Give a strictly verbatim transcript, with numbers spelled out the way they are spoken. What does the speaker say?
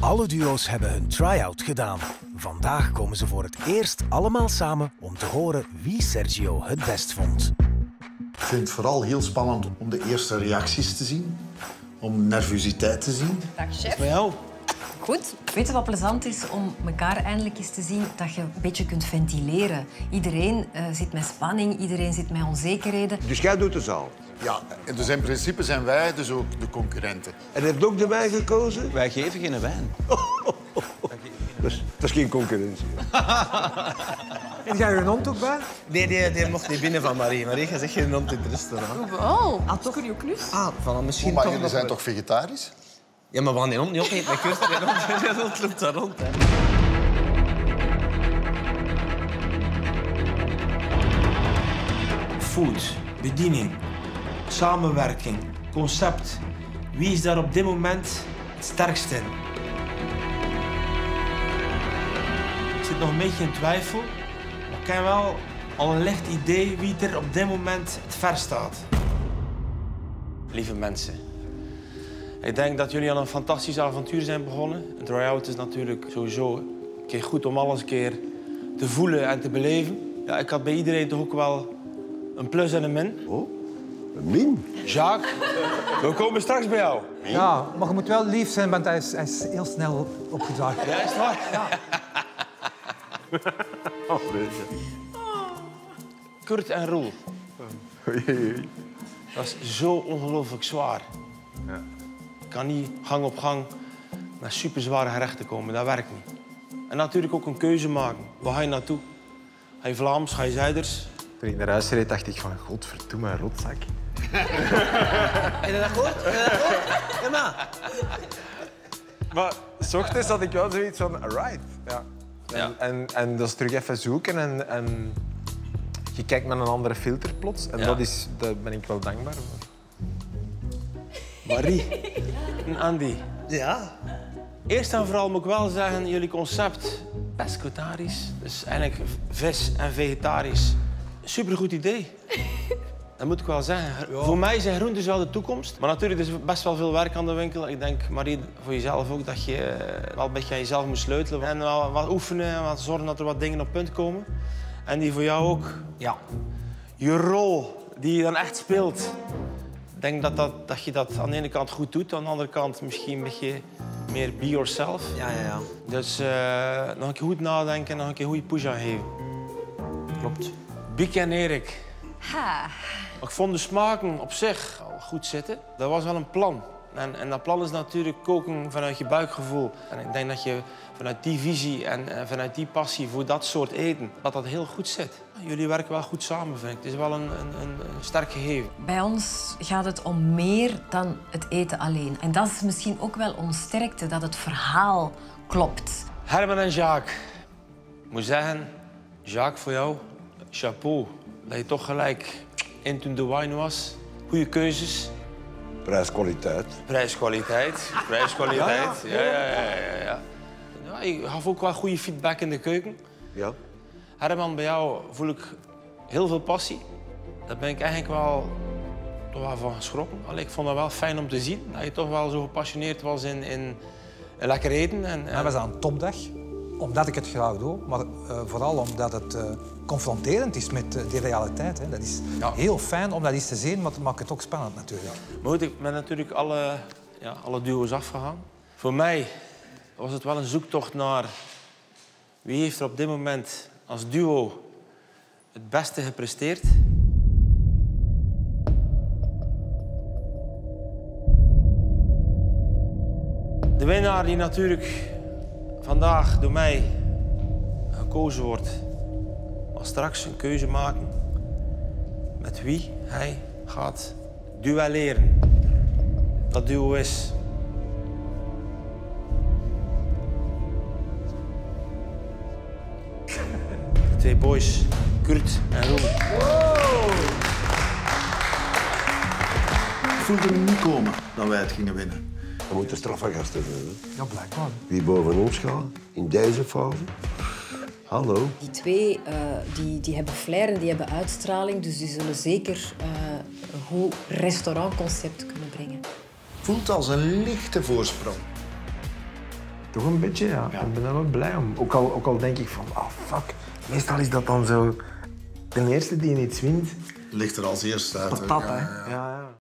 Alle duo's hebben hun try-out gedaan. Vandaag komen ze voor het eerst allemaal samen om te horen wie Sergio het best vond. Ik vind het vooral heel spannend om de eerste reacties te zien. Om nervositeit te zien. Dag, chef. Bij jou? Goed. Weet je wat plezant is om elkaar eindelijk eens te zien? Dat je een beetje kunt ventileren. Iedereen uh, zit met spanning, iedereen zit met onzekerheden. Dus jij doet de zaal? Ja, dus in principe zijn wij dus ook de concurrenten. En heeft ook de wijn gekozen? Wij geven geen wijn. Dat is, dat is geen concurrentie. En jij je hond ook bij? Nee, die, die mocht niet binnen van Marie. Marie, jij zegt geen hond in het restaurant. Oh, ah, toch een klus? Ah, van misschien Oh, maar toch jullie nog zijn wel. toch vegetarisch? Ja, maar we gaan die hond niet opeten met Kurt. Die hond, die hond loopt daar rond. Hè. Food, bediening, samenwerking, concept. Wie is daar op dit moment het sterkst in? Ik zit nog een beetje in twijfel, maar ik heb wel al een licht idee wie er op dit moment het ver staat. Lieve mensen, ik denk dat jullie aan een fantastisch avontuur zijn begonnen. Een try-out is natuurlijk sowieso een keer goed om alles een keer te voelen en te beleven. Ja, ik had bij iedereen toch ook wel een plus en een min. Oh, een min? Jacques, we komen straks bij jou. Ja, maar je moet wel lief zijn, want hij is, hij is heel snel opgedragen. Ja, is het waar? Ja. Oh, weet je. Kurt en Roel. Dat is zo ongelooflijk zwaar. Ja. Ik kan niet gang op gang naar superzware gerechten komen. Dat werkt niet. En natuurlijk ook een keuze maken. Waar ga je naartoe? Ga je Vlaams, ga je Zuiders? Toen ik naar huis reed, dacht ik van, godverdomme, een rotzak. Heb je dat gehoord? Heb je dat gehoord? Ja, maar. Maar 's ochtends had ik wel zoiets van, alright. Ja. En, Ja. en, en dat is terug even zoeken en, en je kijkt met een andere filter plots. En Ja. dat is, daar ben ik wel dankbaar voor. Marie en Andy. Ja. Eerst en vooral moet ik wel zeggen, jullie concept pescatarisch, dus eigenlijk vis en vegetarisch. Supergoed idee. Dat moet ik wel zeggen. Ja. Voor mij zijn groenten wel de toekomst. Maar natuurlijk is er best wel veel werk aan de winkel. Ik denk, Marie, voor jezelf ook, dat je wel een beetje aan jezelf moet sleutelen. En wel wat oefenen en wat zorgen dat er wat dingen op punt komen. En die voor jou ook. Ja. Je rol die je dan echt speelt. Ik denk dat, dat, dat je dat aan de ene kant goed doet. Aan de andere kant misschien een beetje meer be yourself. Ja, ja, ja. Dus uh, nog een keer goed nadenken en nog een keer goede push aan geven. Klopt. Bieke en Erik. Ha. Ik vond de smaken op zich al goed zitten. Dat was wel een plan. En, en dat plan is natuurlijk koken vanuit je buikgevoel. En ik denk dat je vanuit die visie en, en vanuit die passie voor dat soort eten, dat dat heel goed zit. Jullie werken wel goed samen, vind ik. Het is wel een, een, een sterk gegeven. Bij ons gaat het om meer dan het eten alleen. En dat is misschien ook wel ons sterkte, dat het verhaal klopt. Herman en Jacques. Ik moet zeggen, Jacques, voor jou, chapeau. Dat je toch gelijk into the wine was. Goede keuzes. Prijs-kwaliteit. Prijs-kwaliteit. Prijs-kwaliteit. Ja, ja, ja, ja, ja. Ja, je gaf ook wel goede feedback in de keuken. Ja. Herman, bij jou voel ik heel veel passie. Daar ben ik eigenlijk wel, toch wel van geschrokken. Allee, ik vond het wel fijn om te zien dat je toch wel zo gepassioneerd was in, in, in lekker eten. En, en... Dat was aan een topdag, omdat ik het graag doe, maar uh, vooral omdat het uh, confronterend is met uh, die realiteit. Hè. Dat is Ja. heel fijn om dat eens te zien, maar het maakt het ook spannend natuurlijk. Maar goed, ik ben natuurlijk alle, ja, alle duo's afgegaan. Voor mij was het wel een zoektocht naar wie heeft er op dit moment als duo het beste gepresteerd. De winnaar die natuurlijk vandaag door mij gekozen wordt, zal straks een keuze maken met wie hij gaat duelleren. Dat duo is de twee boys, Kurt en Roel. Ik voelde hem niet komen dat wij het gingen winnen. We moeten strafgasten hebben. Ja, blijkbaar. Wie boven ons gaat, in deze fase. Hallo. Die twee uh, die, die hebben flair en die hebben uitstraling, dus die zullen zeker uh, een goed restaurantconcept kunnen brengen. Voelt als een lichte voorsprong. Toch een beetje, ja. Ja. Ik ben er wel blij om. Ook al, ook al denk ik van, oh fuck. Meestal is dat dan zo... De eerste die iets wint... Ligt er als eerste uit. hè. Patat, Ja, hè. ja, ja. Ja, ja.